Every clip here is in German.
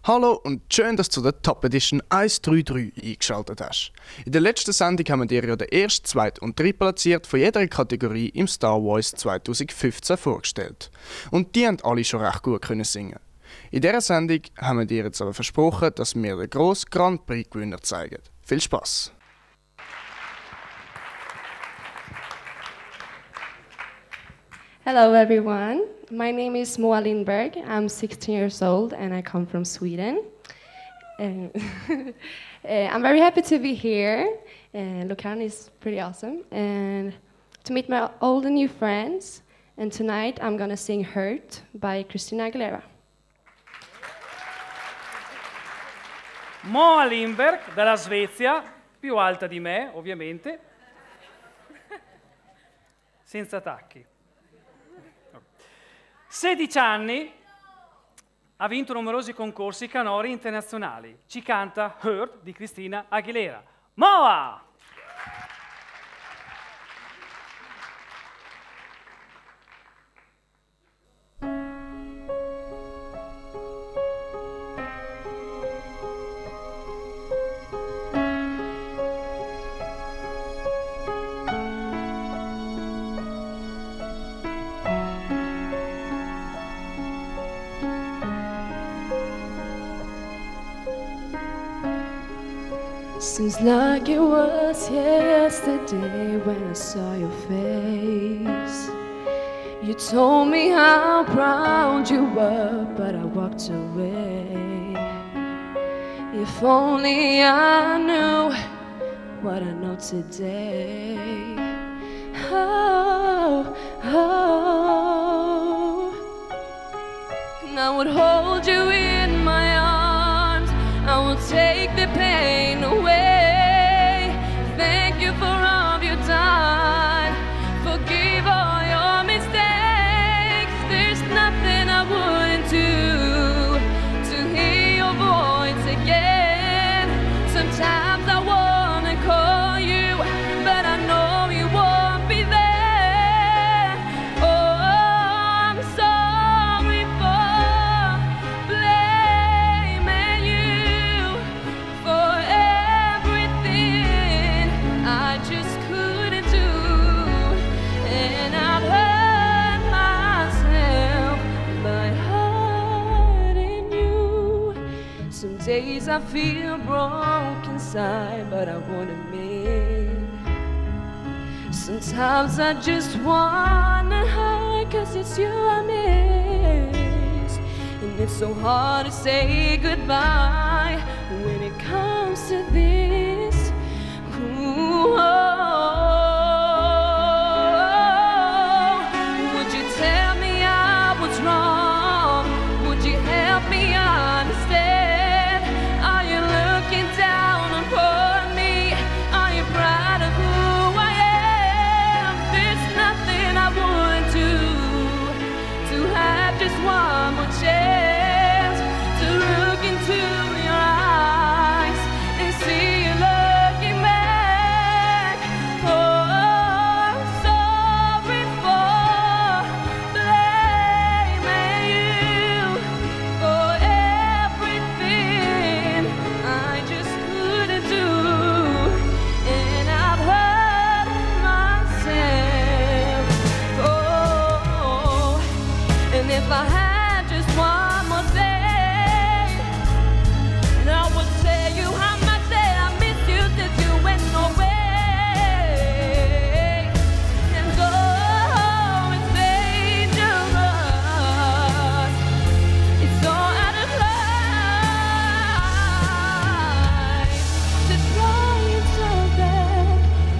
Hallo und schön, dass du zu der Top Edition 133 eingeschaltet hast. In der letzten Sendung haben wir dir ja den ersten, zweiten und dritten Platziert von jeder Kategorie im Star Voice 2015 vorgestellt. Und die haben alle schon recht gut können singen. In dieser Sendung haben wir dir jetzt aber versprochen, dass wir den grossen Grand Prix Gewinner zeigen. Viel Spaß! Hello everyone, my name is Moa Lindberg. I'm 16 years old and I come from Sweden. I'm very happy to be here. Locarno is pretty awesome. And to meet my old and new friends. And tonight I'm gonna sing Hurt by Christina Aguilera. Moa Lindberg dalla Svezia, più alta di me ovviamente, senza tacchi. 16 anni, ha vinto numerosi concorsi canori internazionali. Ci canta Hurt di Christina Aguilera. Moa! Seems like it was yesterday when I saw your face. You told me how proud you were, but I walked away. If only I knew what I know today. Oh, oh. And I would hold you in my arms. I will take the pain away. Thank you for all you've done. Forgive all your mistakes. There's nothing I wouldn't do to hear your voice again. Sometimes I wanna call you, but I know you won't be there. Oh, I'm sorry for blaming you for everything I just couldn't do. And I've hurt myself by hurting you. Some days I feel broken inside, but I won't admit. Sometimes I just wanna hide, 'cause it's you I miss. And it's so hard to say goodbye when it comes to this. Ooh, oh. Would you tell me I was wrong? Would you help me understand? Are you looking down upon me? Are you proud of who I am? There's nothing I wouldn't do to have just one more chance to look into your eyes and see you looking back. Oh, I'm sorry for blaming you for everything I just couldn't do. And I've hurt myself. Oh, and if I had just one more day, and I would tell you how much that I miss you since you went away. And oh, it's dangerous. It's so out of line to try and turn back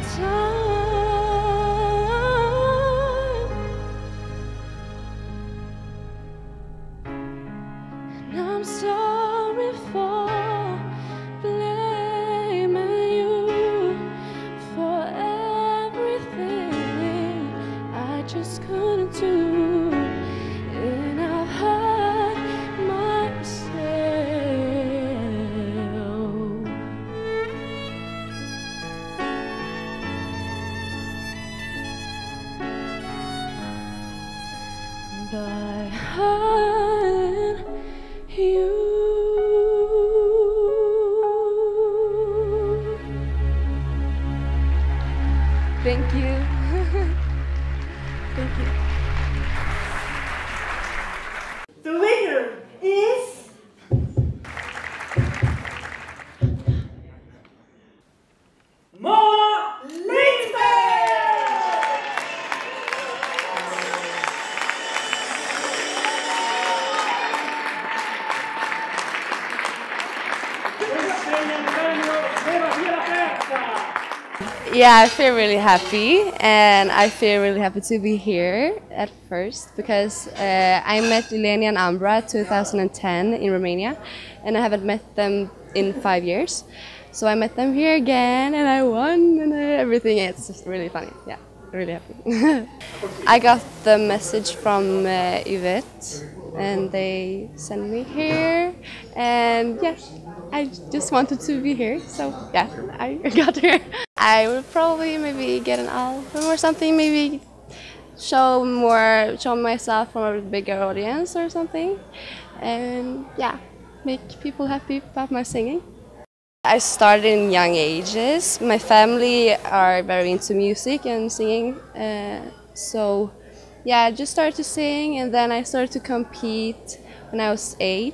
time. And I'm sorry for blaming you for everything I just couldn't do. And I've hurt myself by hurting you. Thank you. Thank you. The winner is Moa Lindberg! Yeah, I feel really happy, and I feel really happy to be here at first because I met Lilenia and Ambra 2010 in Romania, and I haven't met them in 5 years. So I met them here again, and I won, and everything. It's just really funny. Yeah, really happy. I got the message from Yvette, and they sent me here, and yeah, I just wanted to be here, so yeah, I got here. I would probably maybe get an album or something, maybe show myself from a bigger audience or something, and yeah, make people happy about my singing. I started in young ages. My family are very into music and singing, so yeah, I just started to sing, and then I started to compete when I was 8,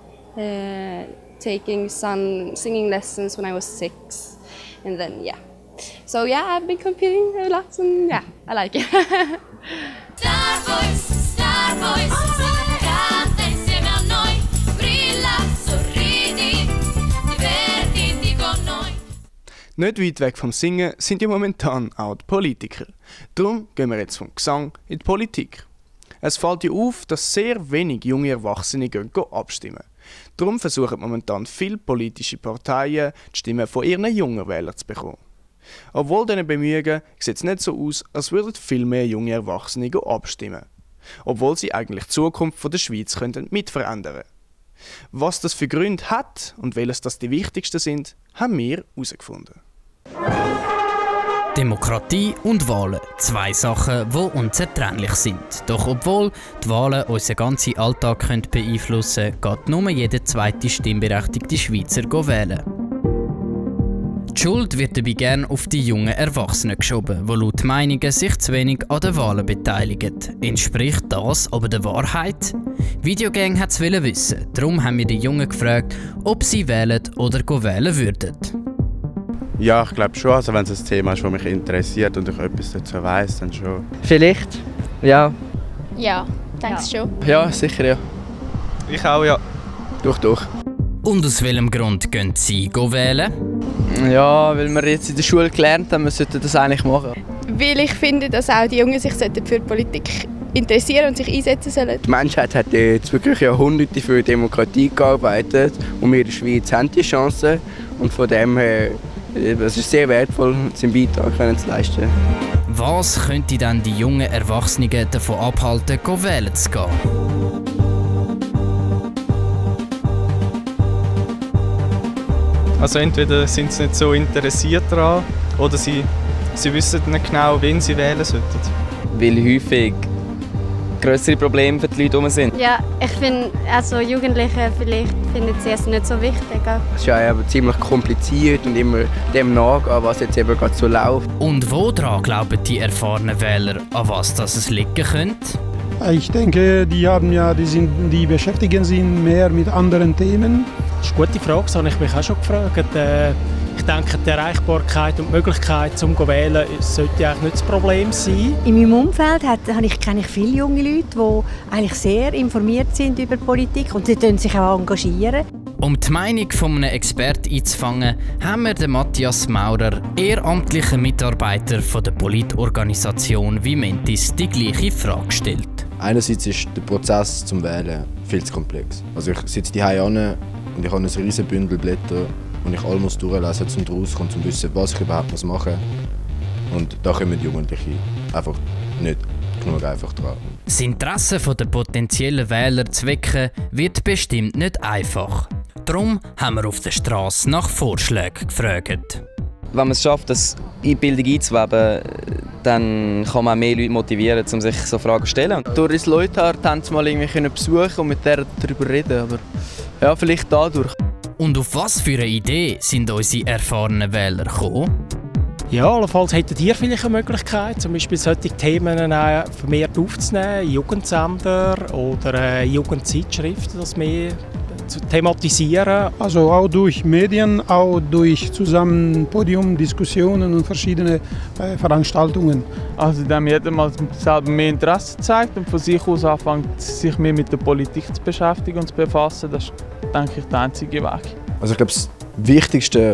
taking some singing lessons when I was 6, and then yeah. So yeah, I've been competing a lot, and yeah, I like it. Star Boys, canta insieme a noi, brilla, sorridi, divertiti con noi. Nicht weit weg vom Singen sind ja momentan auch die Politiker. Darum gehen wir jetzt vom Gesang in die Politik. Es fällt ja auf, dass sehr wenig junge Erwachsene gehen abstimmen. Darum versuchen momentan viele politische Parteien, die Stimmen von ihren jungen Wählern zu bekommen. Obwohl diese Bemühungen sieht es nicht so aus, als würden viel mehr junge Erwachsene abstimmen. Obwohl sie eigentlich die Zukunft der Schweiz mitverändern könnten. Was das für Gründe hat und welches das die wichtigsten sind, haben wir herausgefunden. Demokratie und Wahlen, 2 Sachen, die unzertrennlich sind. Doch obwohl die Wahlen unseren ganzen Alltag beeinflussen können, geht nur jeder zweite stimmberechtigte Schweizer wählen. Die Schuld wird dabei gerne auf die jungen Erwachsenen geschoben, die laut Meinungen sich zu wenig an den Wahlen beteiligen. Entspricht das aber der Wahrheit? Videogang hat es wissen, darum haben wir die Jungen gefragt, ob sie wählen oder wählen würden. Ja, ich glaube schon. Also wenn es ein Thema ist, das mich interessiert und ich etwas dazu weiss, dann schon. Vielleicht, ja. Ja, denke ich schon. Ja, sicher ja. Ich auch, ja. Doch. Und aus welchem Grund gehen Sie wählen? Ja, weil wir jetzt in der Schule gelernt haben, wir sollten das eigentlich machen. Weil ich finde, dass auch die Jungen sich für Politik interessieren und sich einsetzen sollen. Die Menschheit hat jetzt wirklich Jahrhunderte für Demokratie gearbeitet und wir in der Schweiz haben die Chance. Und von dem her es ist sehr wertvoll, seinen Beitrag zu leisten. Was könnte dann die jungen Erwachsenen davon abhalten, wählen zu gehen? Also entweder sind sie nicht so interessiert daran oder sie wissen nicht genau, wen sie wählen sollten. Weil häufig grössere Probleme für die Leute herum sind. Ja, ich finde, also Jugendliche vielleicht finden sie es nicht so wichtig. Es ist ja aber ziemlich kompliziert und immer dem nachgehen, was jetzt eben gerade so läuft. Und woran glauben die erfahrenen Wähler, an was das es liegen könnte? Ich denke, die beschäftigen sich mehr mit anderen Themen. Das ist eine gute Frage, das habe ich mich auch schon gefragt. Ich denke, die Erreichbarkeit und die Möglichkeit zum Wählen sollte eigentlich nicht das Problem sein. In meinem Umfeld kenne ich viele junge Leute, die eigentlich sehr informiert sind über Politik und sie sich auch engagieren. Um die Meinung von einem Experten einzufangen, haben wir den Matthias Maurer, ehrenamtlicher Mitarbeiter von der Politorganisation Vimentis, die gleiche Frage gestellt. Einerseits ist der Prozess zum Wählen viel zu komplex. Also ich sitze zu Hause und ich habe ein riesiges Bündel Blätter und ich all muss durchlesen, um rauszukommen, um zu wissen, was ich überhaupt machen muss. Und da kommen die Jugendlichen einfach nicht genug einfach dran. Das Interesse der potenziellen Wähler zu wecken, wird bestimmt nicht einfach. Darum haben wir auf der Straße nach Vorschlägen gefragt. Wenn man es schafft, das in die Bildung einzuweben, dann kann man auch mehr Leute motivieren, um sich so Fragen zu stellen. Durch das Leutart haben sie mal irgendwie besuchen und mit der darüber reden, aber ja, vielleicht dadurch. Und auf was für eine Idee sind unsere erfahrenen Wähler gekommen? Ja, allenfalls hättet ihr vielleicht eine Möglichkeit, zum Beispiel solche Themen vermehrt aufzunehmen, in Jugendsender oder in Jugendzeitschriften, das mehr zu thematisieren. Also auch durch Medien, auch durch zusammen Podiumdiskussionen und verschiedene Veranstaltungen. Also indem jeder mal selber mehr Interesse zeigt und von sich aus anfängt, sich mehr mit der Politik zu beschäftigen und zu befassen, das ist, denke ich, der einzige Weg. Also ich glaube, das Wichtigste,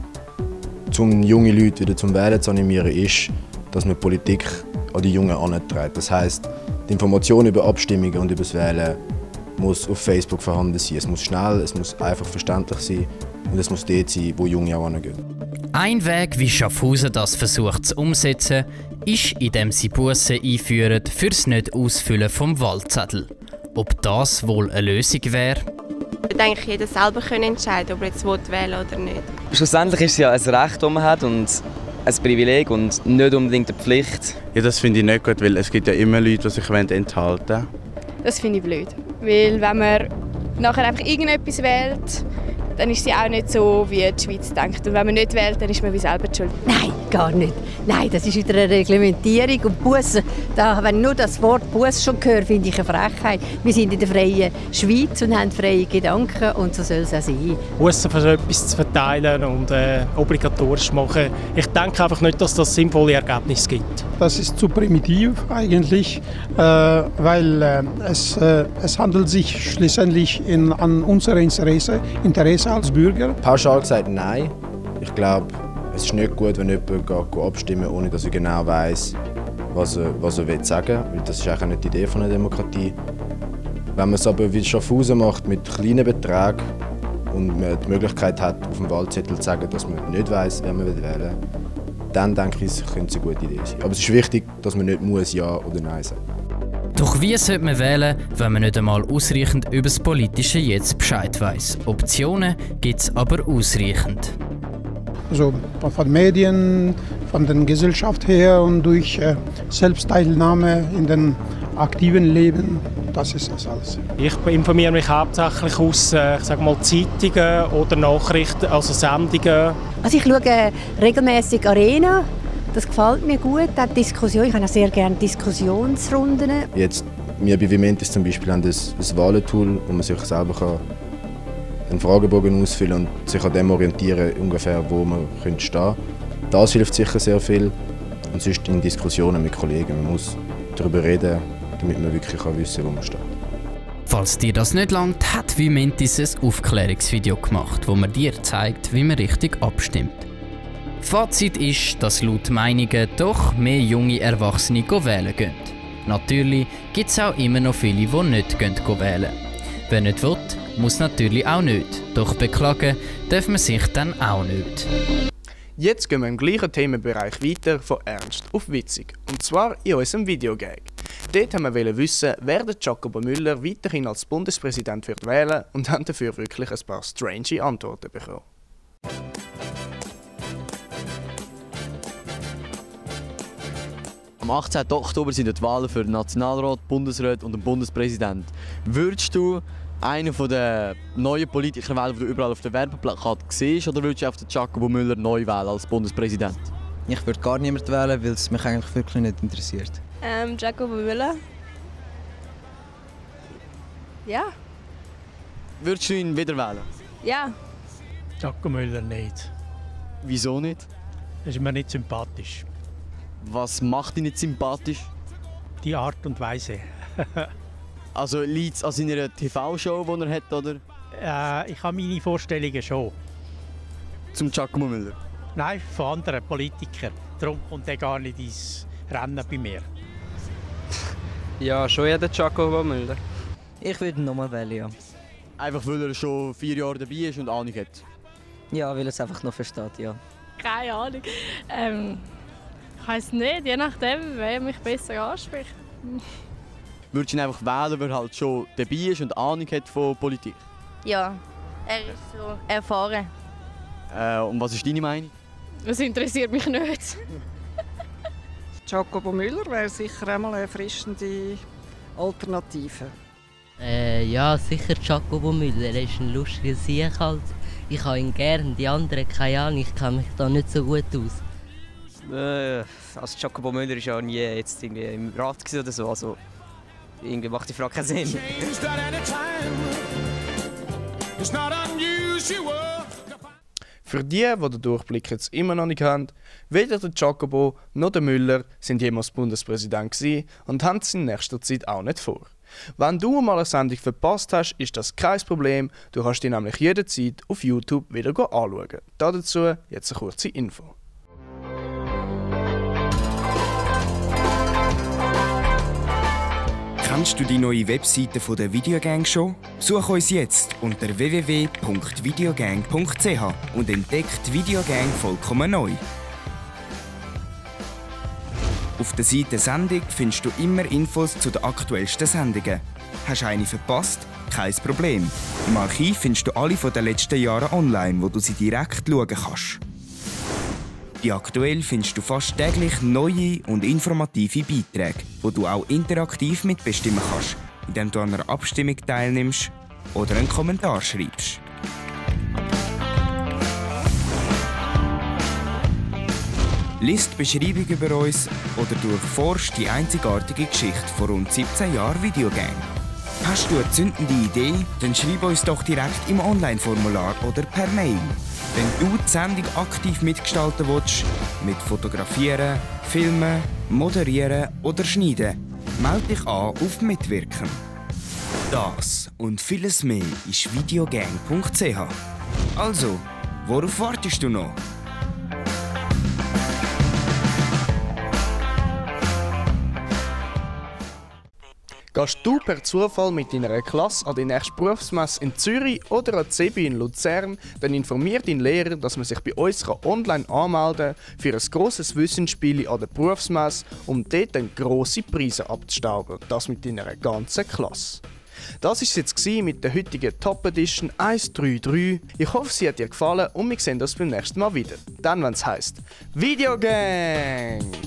um junge Leute wieder zum Wählen zu animieren, ist, dass man Politik an die Jungen heranträgt. Das heisst, die Information über Abstimmungen und über das Wählen muss auf Facebook vorhanden sein. Es muss schnell, es muss einfach verständlich sein und es muss dort sein, wo Junge auch hingehen. Ein Weg, wie Schaffhausen das versucht zu umsetzen, ist, indem sie Bussen einführen fürs Nicht-Ausfüllen vom Wahlzettel. Ob das wohl eine Lösung wäre? Ich denke, jeder selber entscheiden, ob er jetzt wählen oder nicht. Schlussendlich ist es ja ein Recht, das man hat und ein Privileg und nicht unbedingt eine Pflicht. Ja, das finde ich nicht gut, weil es gibt ja immer Leute, die sich enthalten wollen. Das finde ich blöd. Weil wenn man nachher einfach irgendetwas wählt, dann ist sie auch nicht so, wie die Schweiz denkt. Und wenn man nicht wählt, dann ist man wie selber schuld. Nein, gar nicht. Nein, das ist wieder eine Reglementierung. Und Bussen, wenn ich nur das Wort Buss schon höre, finde ich eine Frechheit. Wir sind in der freien Schweiz und haben freie Gedanken und so soll es auch sein. Bussen für etwas zu verteilen und obligatorisch machen, ich denke einfach nicht, dass das sinnvolle Ergebnisse gibt. Das ist zu primitiv eigentlich, weil es handelt sich schlussendlich an unser Interesse als Bürger. Pauschal gesagt nein. Ich glaube, es ist nicht gut, wenn jemand abstimmen geht, ohne dass er genau weiss, was er sagen will. Das ist eigentlich nicht die Idee von einer Demokratie. Wenn man es aber wie Schaffhausen macht, mit kleinen Beträgen und man die Möglichkeit hat, auf dem Wahlzettel zu sagen, dass man nicht weiss, wer man wählen will, dann denke ich, könnte es eine gute Idee sein. Aber es ist wichtig, dass man nicht muss Ja oder Nein sagen muss. Doch wie sollte man wählen, wenn man nicht einmal ausreichend über das politische Jetzt Bescheid weiss? Optionen gibt es aber ausreichend. Also von Medien, von der Gesellschaft her und durch Selbstteilnahme in den aktiven Leben, das ist das alles. Ich informiere mich hauptsächlich aus ich sage mal, Zeitungen oder Nachrichten, also Sendungen. Also ich schaue regelmäßig Arena. Das gefällt mir gut, die Diskussion. Ich habe auch sehr gerne Diskussionsrunden. Jetzt, wir bei Vimentis zum Beispiel haben ein Wahlentool, wo man sich selber einen Fragebogen ausfüllen und sich an dem orientieren, ungefähr, wo man stehen könnte. Das hilft sicher sehr viel. Und sonst in Diskussionen mit Kollegen. Man muss darüber reden, damit man wirklich wissen kann, wo man steht. Falls dir das nicht langt, hat Vimentis ein Aufklärungsvideo gemacht, wo man dir zeigt, wie man richtig abstimmt. Fazit ist, dass laut Meinungen doch mehr junge Erwachsene wählen gehen. Natürlich gibt es auch immer noch viele, die nicht wählen. Wer nicht will, muss natürlich auch nicht. Doch beklagen darf man sich dann auch nicht. Jetzt gehen wir im gleichen Themenbereich weiter, von ernst auf witzig. Und zwar in unserem Videogag. Dort haben wir wissen, wer der Jacobo Müller weiterhin als Bundespräsident wird wählen und haben dafür wirklich ein paar strange Antworten bekommen. Am 18. Oktober sind die Wahlen für den Nationalrat, Bundesrat und den Bundespräsident. Würdest du einen der neuen Politiker wählen, den du überall auf den Werbeplakaten siehst, oder würdest du auf den Jacobo Müller neu wählen als Bundespräsident? Ich würde gar niemanden wählen, weil es mich eigentlich wirklich nicht interessiert. Jacobo Müller. Ja. Würdest du ihn wieder wählen? Ja. Jacobo Müller nicht. Wieso nicht? Das ist mir nicht sympathisch. Was macht ihn nicht sympathisch? Die Art und Weise. Also liegt es an seiner TV-Show, die er hat, oder? Ich habe meine Vorstellungen schon. Zum Giacomo Müller? Nein, von anderen Politikern. Darum kommt er gar nicht ins Rennen bei mir. Ja, schon der Giacomo Müller. Ich würde ihn nochmal wählen, ja. Einfach weil er schon 4 Jahre dabei ist und Ahnung hat? Ja, weil er es einfach noch versteht, ja. Keine Ahnung. Ich weiss nicht, je nachdem, wer mich besser anspricht. Würdest du ihn einfach wählen, weil er halt schon dabei ist und Ahnung hat von Politik? Ja, er ist so erfahren. Und was ist deine Meinung? Das interessiert mich nicht. Jacobo Müller wäre sicher einmal eine erfrischende Alternative. Ja, sicher Jacobo Müller. Er ist ein lustiger Sieg halt. Ich habe ihn gern, die anderen keine Ahnung, ich kenne mich da nicht so gut aus. Also Jacobo Müller war ja nie jetzt irgendwie im Rat oder so, also irgendwie macht die Frage keinen Sinn. Für die den Durchblick jetzt immer noch nicht haben, weder der Jacobo noch der Müller sind jemals Bundespräsident gewesen und haben es in nächster Zeit auch nicht vor. Wenn du mal eine Sendung verpasst hast, ist das kein Problem, du kannst die nämlich jederzeit auf YouTube wieder anschauen. Dazu jetzt eine kurze Info. Kennst du die neue Webseite von der Videogang schon? Such uns jetzt unter www.videogang.ch und entdeck die Videogang vollkommen neu. Auf der Seite Sendung findest du immer Infos zu den aktuellsten Sendungen. Hast du eine verpasst? Kein Problem. Im Archiv findest du alle von den letzten Jahren online, wo du sie direkt schauen kannst. Die aktuell findest du fast täglich neue und informative Beiträge, wo du auch interaktiv mitbestimmen kannst, indem du an einer Abstimmung teilnimmst oder einen Kommentar schreibst. Lies die Beschreibung über uns oder durchforsch die einzigartige Geschichte von rund 17 Jahren Videogang. Hast du eine zündende Idee? Dann schreib uns doch direkt im Online-Formular oder per Mail. Wenn du die Sendung aktiv mitgestalten willst, mit Fotografieren, Filmen, Moderieren oder Schneiden, melde dich an auf Mitwirken. Das und vieles mehr ist videogang.ch. Also, worauf wartest du noch? Gehst du per Zufall mit deiner Klasse an die nächste Berufsmesse in Zürich oder an die CEBI in Luzern, dann informiert dein Lehrer, dass man sich bei uns online anmelden kann für ein grosses Wissensspiel an der Berufsmesse, um dort dann grosse Preise abzustauben. Das mit deiner ganzen Klasse. Das war es jetzt mit der heutigen Top Edition 133. Ich hoffe, sie hat dir gefallen und wir sehen uns beim nächsten Mal wieder. Dann, wenn es heisst Videogang!